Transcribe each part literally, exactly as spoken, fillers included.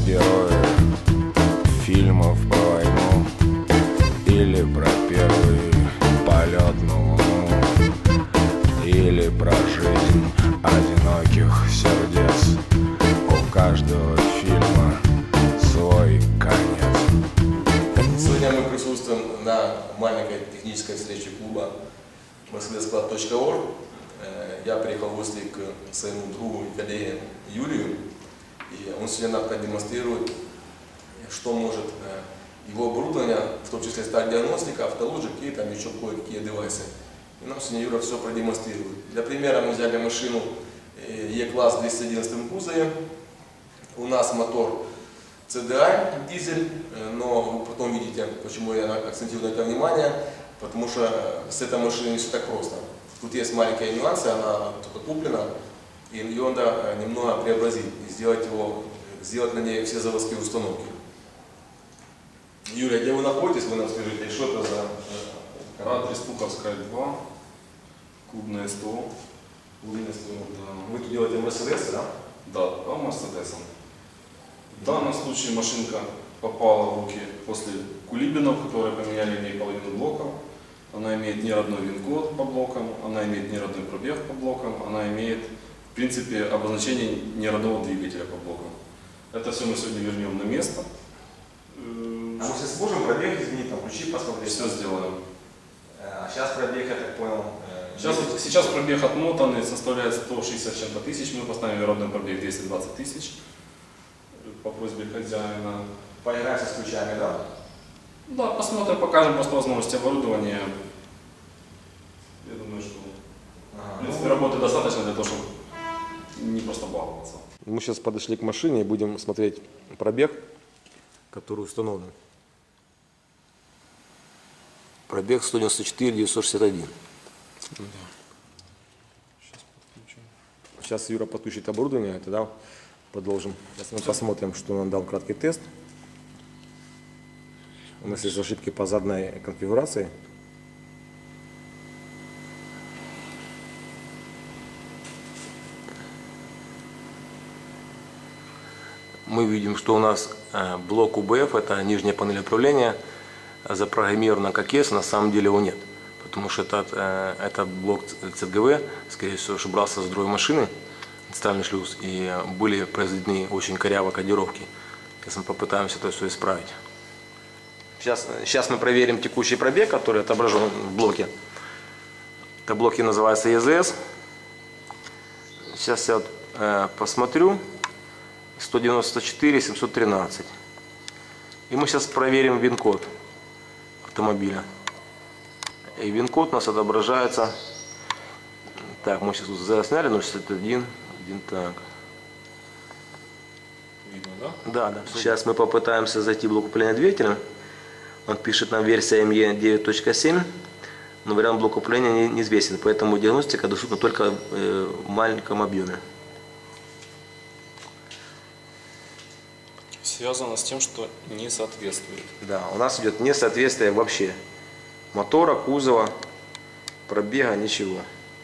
герои фильмов про войну или про первый полет на Луну, или про жизнь одиноких сердец. У каждого фильма свой конец. Сегодня мы присутствуем на маленькой технической встрече клуба Mercedes Club точка орг. Я приехал в гости к своему другу и коллеге Юрию, и он сегодня продемонстрирует, что может его оборудование, в том числе стар-диагностика, автологик и там еще кое-какие девайсы. И нам сегодня Юра все продемонстрирует. Для примера мы взяли машину E-класс в двести одиннадцатом кузове. У нас мотор си ди ай дизель, но вы потом видите, почему я акцентирую на это внимание, потому что с этой машиной не все так просто. Тут есть маленькие нюансы, она только куплена, и ее надо немного преобразить, и сделать, его, сделать на ней все заводские установки. Юрий, где вы находитесь, вы нам скажите, что это за... Адрес Пуховская, два, клубное СТО. Клубное СТО. Да. Вы тут делаете Mercedes, да? Да, по Мерседесам. В данном случае машинка попала в руки после кулибинов, которые поменяли в ней половину блоков. Она имеет не родной вин-код по блокам, она имеет не родной пробег по блокам, она имеет, в принципе, обозначение не родного двигателя по блокам. Это все мы сегодня вернем на место. А мы сейчас сможем пробег изменить, там, ключи посмотреть? Все сделаем. А сейчас пробег, я так понял... Сейчас, сейчас пробег отмотанный, составляет сто шестьдесят чем-то тысяч. Мы поставили родной пробег двести двадцать тысяч по просьбе хозяина. Поиграемся с ключами, да? Да, посмотрим, покажем просто возможности оборудования. Я думаю, что а, в принципе, ну, работы достаточно для того, чтобы не просто баловаться. Мы сейчас подошли к машине и будем смотреть пробег, который установлен. Пробег сто девяносто четыре девятьсот шестьдесят один. Да. Сейчас подключим. Сейчас Юра подключит оборудование, тогда продолжим. Сейчас мы посмотрим, что нам дал краткий тест. У нас есть ошибки по заданной конфигурации. Мы видим, что у нас блок ю би эф, это нижняя панель управления, запрограммирована как есть, на самом деле его нет. Потому что этот, этот блок си джи ви, скорее всего, брался с другой машины, центральный шлюз, и были произведены очень корявые кодировки. Сейчас мы попытаемся это все исправить. Сейчас, сейчас мы проверим текущий пробег, который отображен в блоке. Это блоки называется и зет эс. Сейчас я вот, э, посмотрю. сто девяносто четыре семьсот тринадцать. И мы сейчас проверим вин-код автомобиля. И вин-код у нас отображается. Так, мы сейчас засняли ноль шестьдесят один. Один, так. Видно, да? Да, да. Сейчас мы попытаемся зайти в блок управления двигателем. Он пишет нам версия эм и девять точка семь, но вариант блока управления неизвестен, поэтому диагностика доступна только в маленьком объеме. Связано с тем, что не соответствует. Да, у нас идет несоответствие вообще. Мотора, кузова, пробега, ничего.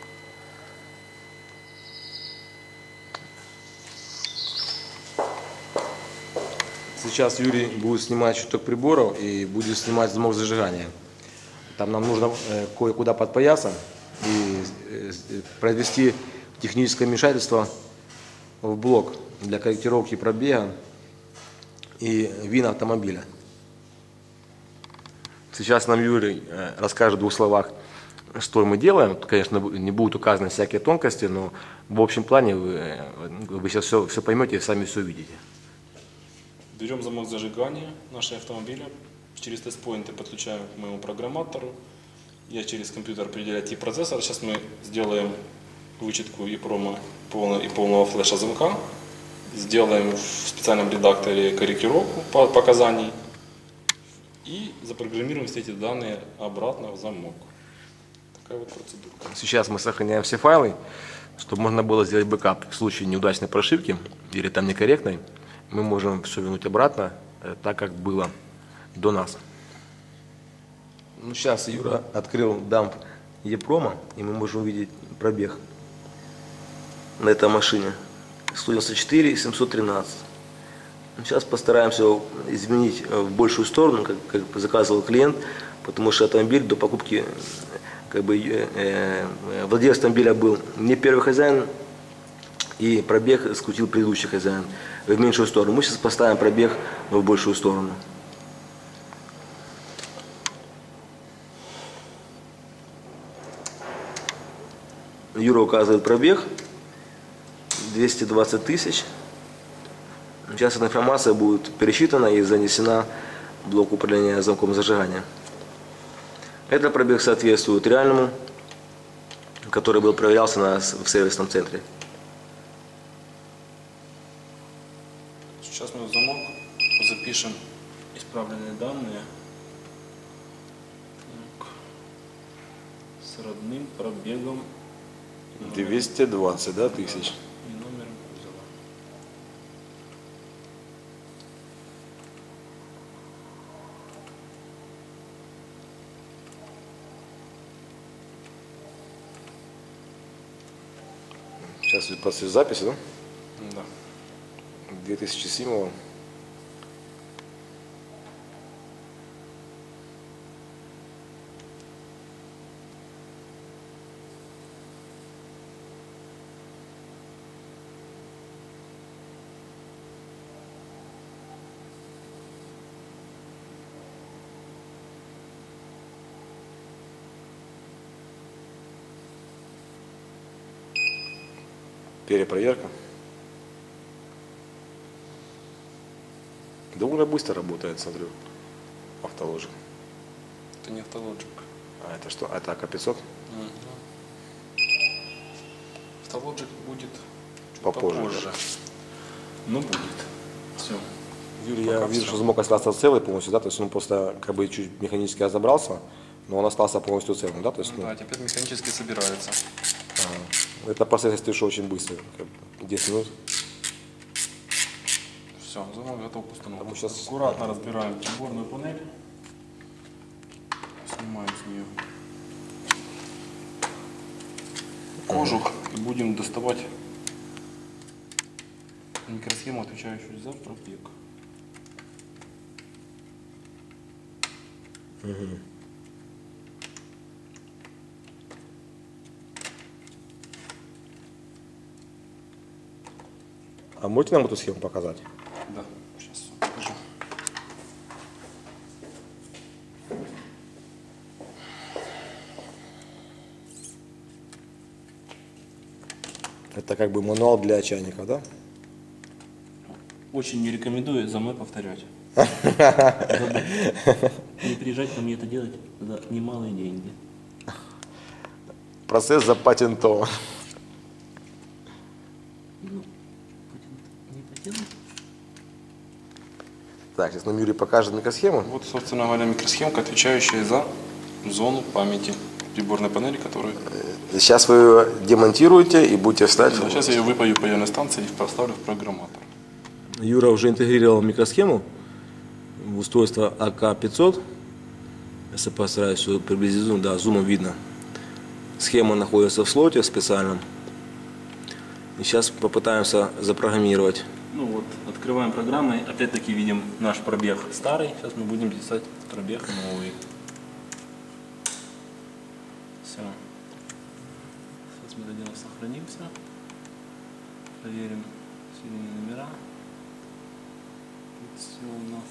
Сейчас Юрий будет снимать щиток приборов и будет снимать замок зажигания. Там нам нужно э, кое-куда подпояться и э, произвести техническое вмешательство в блок для корректировки пробега и вин автомобиля. Сейчас нам Юрий э, расскажет в двух словах, что мы делаем. Конечно, не будут указаны всякие тонкости, но в общем плане вы, вы сейчас все, все поймете и сами все увидите. Берем замок зажигания нашего автомобиля, через тест-поинты подключаем к моему программатору. Я через компьютер определяю тип процессора. Сейчас мы сделаем вычетку EEPROM полного и полного флеша замка. Сделаем в специальном редакторе корректировку показаний. И запрограммируем все эти данные обратно в замок. Такая вот процедура. Сейчас мы сохраняем все файлы, чтобы можно было сделать бэкап в случае неудачной прошивки или там некорректной. Мы можем все вернуть обратно, так как было до нас. Ну, сейчас Юра открыл дамп EEPROM, и мы можем увидеть пробег на этой машине. сто девяносто четыре семьсот тринадцать. Сейчас постараемся его изменить в большую сторону, как, как заказывал клиент, потому что автомобиль до покупки, как бы, э, владелец автомобиля был не первый хозяин, и пробег скрутил предыдущий хозяин в меньшую сторону. Мы сейчас поставим пробег в большую сторону. Юра указывает пробег двести двадцать тысяч. Сейчас эта информация будет пересчитана и занесена в блок управления замком зажигания. Этот пробег соответствует реальному, который был проверялся на, в сервисном центре. Сейчас мы в замок запишем исправленные данные. Так. С родным пробегом. двести двадцать, да, тысяч? И номером кузова. Сейчас после записи, да? Да. две тысячи седьмого. Перепроверка. Довольно быстро работает, смотрю, автоложик. Это не автологик. А это что? Это а ка пятьсот? Угу. Автологик будет чуть Попозже, попозже. да. Но будет. Все. Юрий, я вижу, что замок остался целый полностью, да, то есть он просто как бы чуть механически разобрался, но он остался полностью целым, да, то есть, ну, Да, теперь механически собирается. а, это процесс, если что, очень быстро, как бы десять минут. Все, замок готов к установке. Мы сейчас- Аккуратно разбираем приборную панель. Снимаем с нее кожух и будем доставать микросхему, отвечающую за пробег. А можете нам эту схему показать? Да, сейчас покажу. Это как бы мануал для чайников, да? Очень не рекомендую за мной повторять. Не приезжать ко мне это делать за немалые деньги. Процесс запатентован. Ну, патент, не патент. Так, сейчас нам Юрий покажет микросхему. Вот, собственно говоря, микросхемка, отвечающая за зону памяти приборной панели, которую... Сейчас вы ее демонтируете и будете встать. Да, сейчас я ее выпою по ионной станции и поставлю в программатор. Юра уже интегрировал микросхему в устройство а ка пятьсот. Если постараюсь все приблизительно, да, зумом видно. Схема находится в слоте специальном. И сейчас попытаемся запрограммировать. Ну вот, открываем программы, опять-таки видим наш пробег старый, сейчас мы будем писать пробег новый. Все. Сейчас мы это дело сохранимся. Проверим серийные номера. Тут все у нас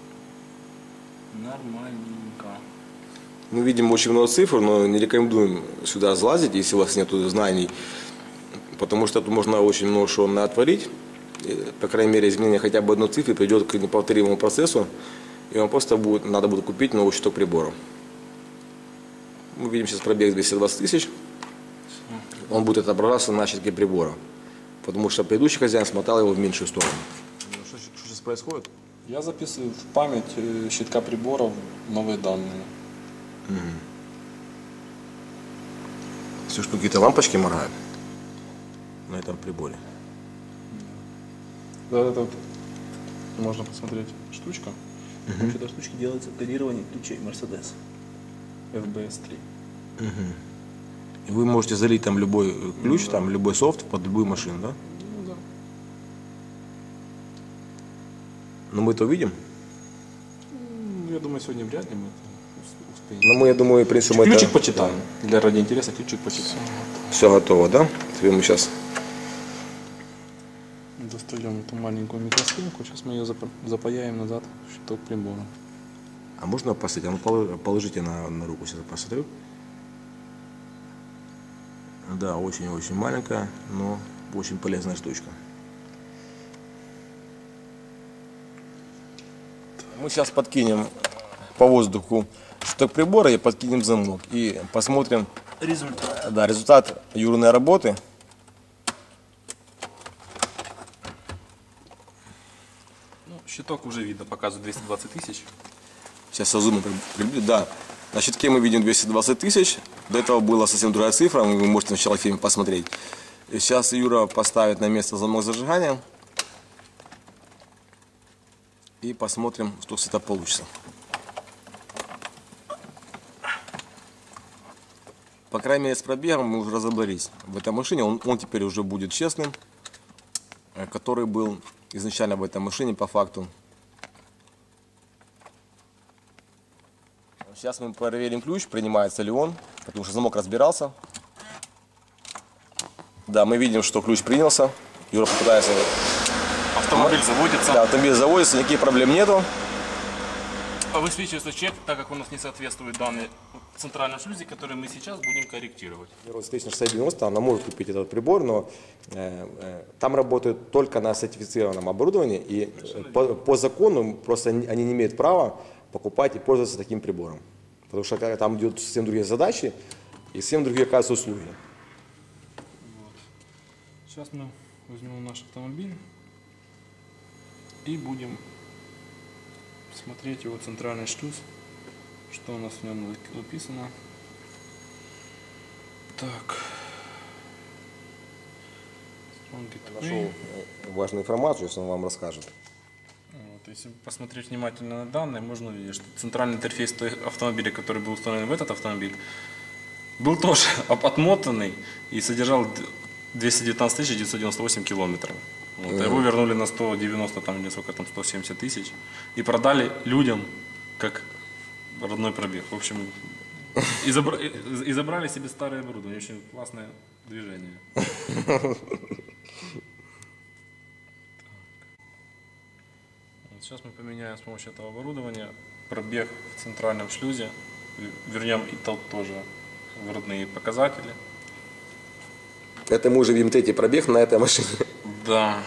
нормальненько. Мы видим очень много цифр, но не рекомендуем сюда залазить, если у вас нет знаний, потому что тут можно очень много что натворить. По крайней мере, изменение хотя бы одной цифры приведет к неповторимому процессу, и вам просто будет, надо будет купить новый щиток приборов. Мы видим сейчас пробег двести двадцать тысяч. Он будет отображаться на щитке прибора, потому что предыдущий хозяин смотал его в меньшую сторону. Что, что сейчас происходит? Я записываю в память э, щитка приборов новые данные. Все, что какие-то лампочки моргают на этом приборе. Да, это вот можно посмотреть штучка. Помощью этой штучки делается кодирование ключей Mercedes. эф бэ эс три. И вы можете залить там любой ключ, там любой софт под любую машину, да? Ну да. Но мы это увидим. Ну, я думаю, сегодня вряд ли мы это успеем. Но мы, я думаю, в принципе, мы Ключик это... почитаем. Для ради интереса ключик почитаем. Все готово, да? Теперь мы сейчас... Достаем эту маленькую микросхемку. Сейчас мы ее запаяем назад в щиток прибора. А можно посмотреть? А ну поло- положите на, на руку, сейчас посмотрю. Да, очень-очень маленькая, но очень полезная штучка. Мы сейчас подкинем по воздуху щиток прибора и подкинем замок. И посмотрим результат, да, результат Юриной работы. Ну, щиток уже видно, показывает двести двадцать тысяч. Сейчас я зуму приблизю. Да, на щитке мы видим двести двадцать тысяч. До этого была совсем другая цифра, вы можете сначала фильм посмотреть. И сейчас Юра поставит на место замок зажигания. И посмотрим, что с этого получится. По крайней мере, с пробегом мы уже разобрались в этой машине. Он, он теперь уже будет честным, который был изначально в этой машине по факту. Сейчас мы проверим ключ, принимается ли он, потому что замок разбирался. Да, мы видим, что ключ принялся. Юра попытается... Автомобиль заводится. Да, автомобиль заводится, никаких проблем нету. Высвечивается чек, так как у нас не соответствует данной центральной шлюзе, который мы сейчас будем корректировать. Встречный шестьсот девяносто, она может купить этот прибор, но э, э, там работают только на сертифицированном оборудовании, и по, по закону просто они не имеют права покупать и пользоваться таким прибором. Потому что там идут совсем другие задачи и совсем другие, оказываются, услуги. Вот. Сейчас мы возьмем наш автомобиль и будем смотреть его центральный шлюз, что у нас в нем написано. Так. Нашел важную информацию, если он вам расскажет. Вот, если посмотреть внимательно на данные, можно увидеть, что центральный интерфейс автомобиля, который был установлен в этот автомобиль, был тоже отмотанный и содержал двести девятнадцать тысяч девятьсот девяносто восемь километров. Вот, mm-hmm. Его вернули на сто девяносто, там, или сколько там, сто семьдесят тысяч и продали людям как родной пробег. В общем, и, забра... и забрали себе старое оборудование. Очень классное движение. Сейчас мы поменяем с помощью этого оборудования пробег в центральном шлюзе, вернем и тот тоже в родные показатели. Это мы уже видим третий пробег на этой машине. Да.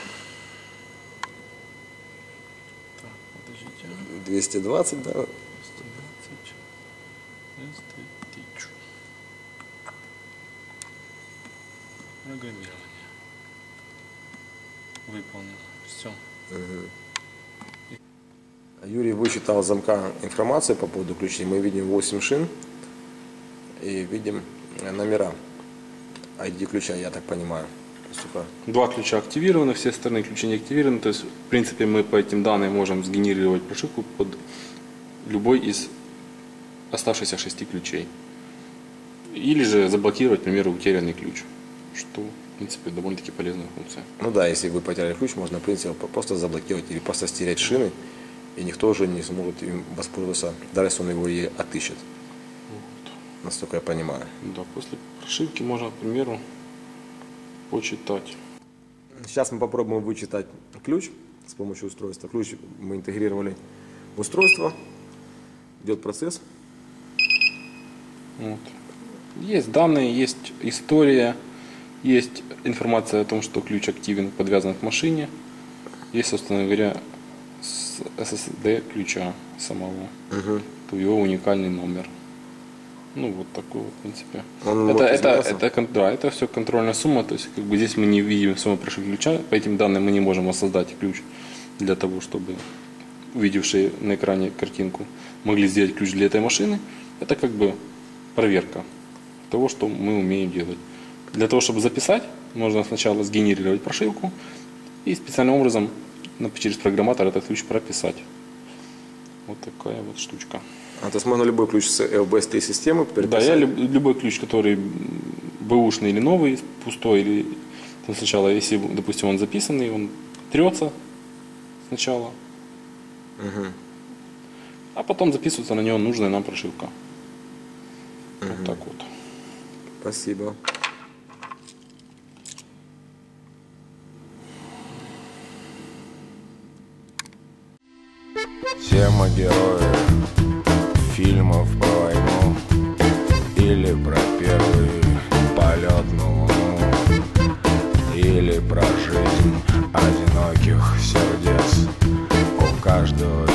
Так, подождите. двести двадцать, да? двести двадцать. двести. Программирование. Выполнено. Все. Угу. Юрий вычитал с замка информацию по поводу ключей. Мы видим восемь шин и видим номера ай ди ключа, я так понимаю. Два ключа активированы, все остальные ключи не активированы. То есть, в принципе, мы по этим данным можем сгенерировать прошивку под любой из оставшихся шести ключей. Или же заблокировать, к примеру, утерянный ключ, что, в принципе, довольно-таки полезная функция. Ну да, если вы потеряли ключ, можно, в принципе, просто заблокировать или просто стереть шины, и никто уже не сможет им воспользоваться, даже если он его и отыщет. Вот. Насколько я понимаю. Да, после прошивки можно, к примеру, почитать. Сейчас мы попробуем вычитать ключ с помощью устройства. Ключ мы интегрировали в устройство. Идет процесс. Вот. Есть данные, есть история, есть информация о том, что ключ активен, подвязан к машине. Есть, собственно говоря, эс эс ди ключа самого, угу. То его уникальный номер. Ну вот такой вот, в принципе. Он это, это, это, да, это все контрольная сумма, то есть как бы здесь мы не видим сумму прошивки ключа, по этим данным мы не можем воссоздать ключ для того, чтобы увидевшие на экране картинку могли сделать ключ для этой машины. Это как бы проверка того, что мы умеем делать. Для того, чтобы записать, можно сначала сгенерировать прошивку и специальным образом через программатор этот ключ прописать. Вот такая вот штучка. А то есть можно любой ключ с эл би эс три системы переписать? Да, я люб, любой ключ, который бэушный или новый, пустой, или там сначала, если, допустим, он записанный, он трется сначала, Угу. А потом записывается на него нужная нам прошивка. Угу. Вот так вот. Спасибо. Все мы герои фильмов про войну или про первый полет на Луну, или про жизнь одиноких сердец. У каждого